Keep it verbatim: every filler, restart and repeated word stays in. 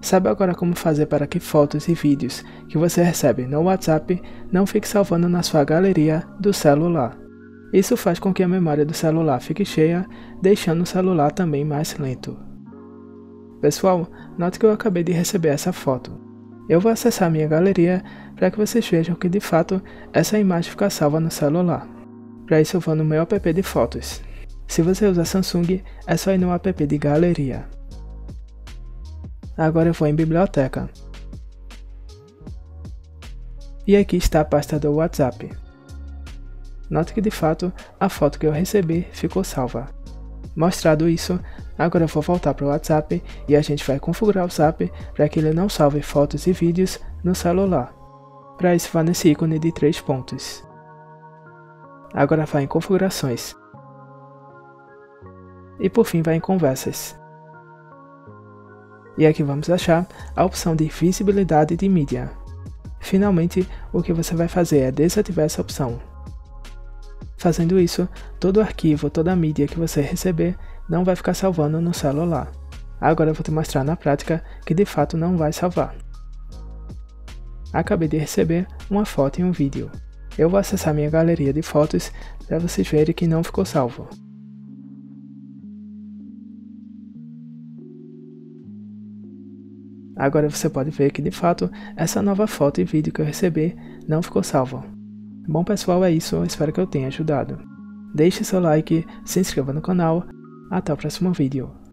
Sabe agora como fazer para que fotos e vídeos que você recebe no WhatsApp não fiquem salvando na sua galeria do celular. Isso faz com que a memória do celular fique cheia, deixando o celular também mais lento. Pessoal, note que eu acabei de receber essa foto. Eu vou acessar minha galeria para que vocês vejam que de fato essa imagem fica salva no celular. Para isso eu vou no meu app de fotos. Se você usa Samsung, é só ir no app de galeria. Agora eu vou em biblioteca. E aqui está a pasta do WhatsApp. Note que de fato a foto que eu recebi ficou salva. Mostrado isso, agora eu vou voltar para o WhatsApp e a gente vai configurar o WhatsApp para que ele não salve fotos e vídeos no celular. Para isso vá nesse ícone de três pontos. Agora vá em configurações. E por fim vai em conversas. E aqui vamos achar a opção de visibilidade de mídia. Finalmente, o que você vai fazer é desativar essa opção. Fazendo isso, todo arquivo, toda a mídia que você receber não vai ficar salvando no celular. Agora eu vou te mostrar na prática que de fato não vai salvar. Acabei de receber uma foto e um vídeo. Eu vou acessar minha galeria de fotos para vocês verem que não ficou salvo. Agora você pode ver que de fato essa nova foto e vídeo que eu recebi não ficou salvo. Bom pessoal, é isso, eu espero que eu tenha ajudado. Deixe seu like, se inscreva no canal, até o próximo vídeo.